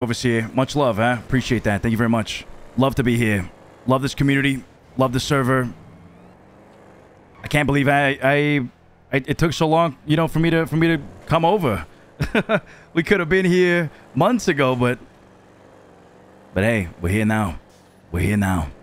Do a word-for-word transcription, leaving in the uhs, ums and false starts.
Overseer. Much love, huh? Appreciate that. Thank you very much. Love to be here. Love this community. Love the server. I can't believe I, I, I it took so long, you know, for me to for me to come over. We could have been here months ago, but but hey, we're here now. We're here now.